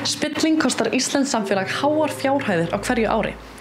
Spilling kostar íslenskt samfélag háar fjárhæðir á hverju ári.